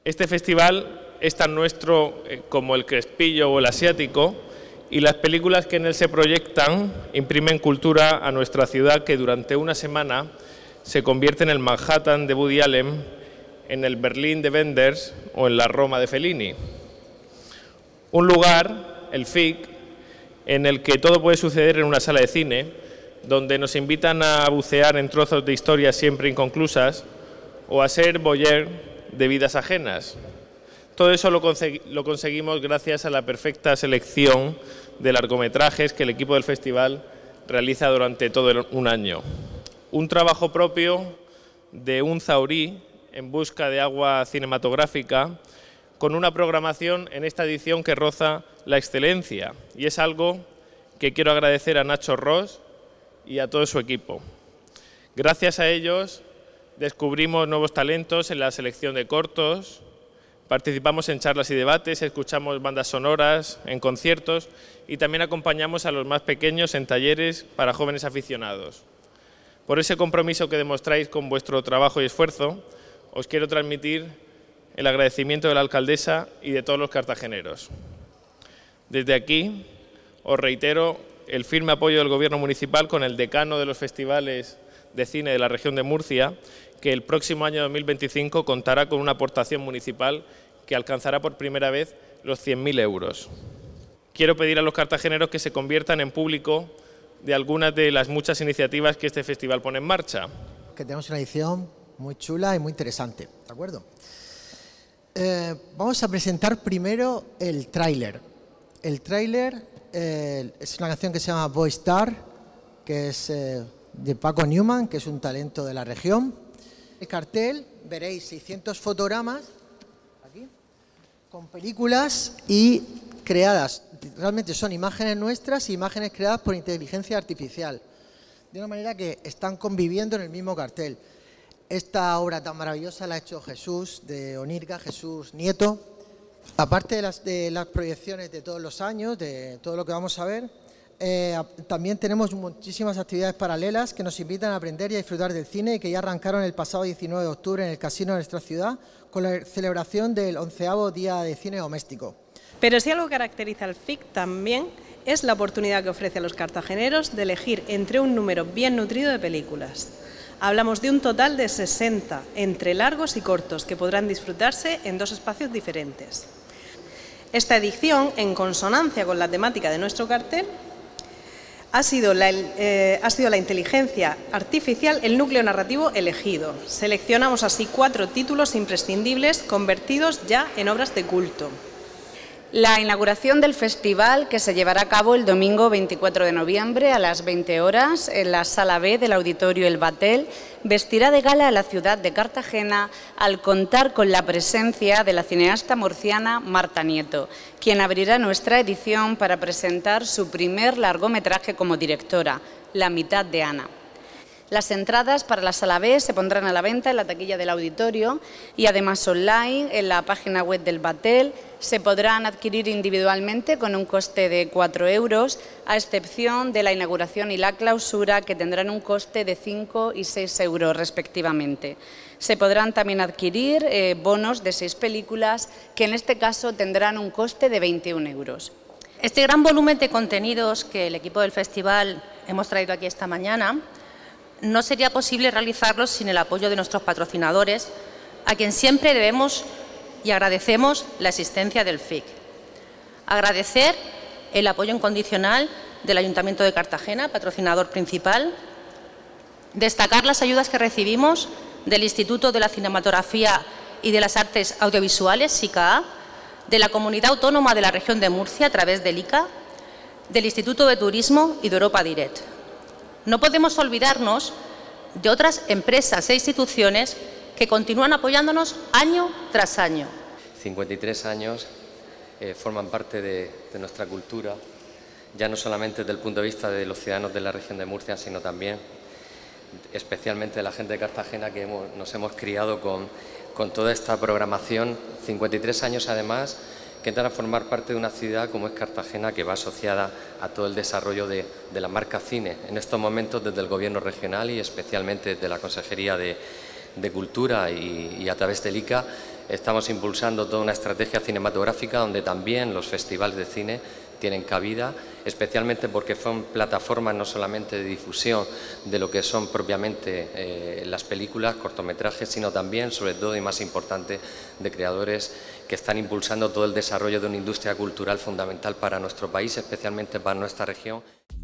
Este festival es tan nuestro como el crespillo o el asiático, y las películas que en él se proyectan imprimen cultura a nuestra ciudad, que durante una semana se convierte en el Manhattan de Woody Allen, en el Berlín de Wenders o en la Roma de Fellini. Un lugar, el FIC, en el que todo puede suceder en una sala de cine, donde nos invitan a bucear en trozos de historias siempre inconclusas o a ser voyeur de vidas ajenas. Todo eso lo conseguimos gracias a la perfecta selección de largometrajes que el equipo del festival realiza durante todo un año. Un trabajo propio de un zaurí en busca de agua cinematográfica, con una programación en esta edición que roza la excelencia, y es algo que quiero agradecer a Nacho Ros y a todo su equipo. Gracias a ellos descubrimos nuevos talentos en la selección de cortos, participamos en charlas y debates, escuchamos bandas sonoras, en conciertos, y también acompañamos a los más pequeños en talleres para jóvenes aficionados. Por ese compromiso que demostráis con vuestro trabajo y esfuerzo, os quiero transmitir el agradecimiento de la alcaldesa y de todos los cartageneros. Desde aquí os reitero el firme apoyo del Gobierno municipal con el decano de los festivales de cine de la región de Murcia, que el próximo año 2025 contará con una aportación municipal que alcanzará por primera vez los 100.000 euros. Quiero pedir a los cartageneros que se conviertan en público de algunas de las muchas iniciativas que este festival pone en marcha. Que tenemos una edición muy chula y muy interesante, ¿de acuerdo? Vamos a presentar primero el tráiler. El tráiler es una canción que se llama Boy Star, que es de Paco Newman, que es un talento de la región. El cartel veréis 600 fotogramas aquí, con películas y creadas. Realmente son imágenes nuestras y imágenes creadas por inteligencia artificial, de una manera que están conviviendo en el mismo cartel. Esta obra tan maravillosa la ha hecho Jesús de Onirga, Jesús Nieto. Aparte de las proyecciones de todos los años, de todo lo que vamos a ver, también tenemos muchísimas actividades paralelas que nos invitan a aprender y a disfrutar del cine, y que ya arrancaron el pasado 19 de octubre en el Casino de nuestra ciudad con la celebración del 11º Día de Cine Doméstico. Pero si algo caracteriza al FIC también es la oportunidad que ofrece a los cartageneros de elegir entre un número bien nutrido de películas. Hablamos de un total de 60, entre largos y cortos, que podrán disfrutarse en dos espacios diferentes. Esta edición, en consonancia con la temática de nuestro cartel, ha sido la inteligencia artificial el núcleo narrativo elegido. Seleccionamos así 4 títulos imprescindibles convertidos ya en obras de culto. La inauguración del festival, que se llevará a cabo el domingo 24 de noviembre a las 20 horas en la Sala B del Auditorio El Batel, vestirá de gala a la ciudad de Cartagena al contar con la presencia de la cineasta murciana Marta Nieto, quien abrirá nuestra edición para presentar su primer largometraje como directora, La mitad de Ana. Las entradas para la Sala B se pondrán a la venta en la taquilla del auditorio y además online en la página web del Batel. Se podrán adquirir individualmente con un coste de 4 euros, a excepción de la inauguración y la clausura, que tendrán un coste de 5 y 6 euros respectivamente. Se podrán también adquirir bonos de 6 películas, que en este caso tendrán un coste de 21 euros. Este gran volumen de contenidos que el equipo del festival hemos traído aquí esta mañana no sería posible realizarlos sin el apoyo de nuestros patrocinadores, a quien siempre debemos y agradecemos la existencia del FIC. Agradecer el apoyo incondicional del Ayuntamiento de Cartagena, patrocinador principal. Destacar las ayudas que recibimos del Instituto de la Cinematografía y de las Artes Audiovisuales, SICAA, de la Comunidad Autónoma de la Región de Murcia a través del ICA, del Instituto de Turismo y de Europa Direct. No podemos olvidarnos de otras empresas e instituciones que continúan apoyándonos año tras año. 53 años forman parte de nuestra cultura, ya no solamente desde el punto de vista de los ciudadanos de la región de Murcia, sino también especialmente de la gente de Cartagena, que nos hemos criado con toda esta programación. 53 años además que entran a formar parte de una ciudad como es Cartagena, que va asociada a todo el desarrollo de la marca cine. En estos momentos, desde el Gobierno regional y especialmente desde la Consejería de Cultura y a través del ICA, estamos impulsando toda una estrategia cinematográfica donde también los festivales de cine tienen cabida, especialmente porque son plataformas no solamente de difusión de lo que son propiamente las películas, cortometrajes, sino también, sobre todo y más importante, de creadores que están impulsando todo el desarrollo de una industria cultural fundamental para nuestro país, especialmente para nuestra región.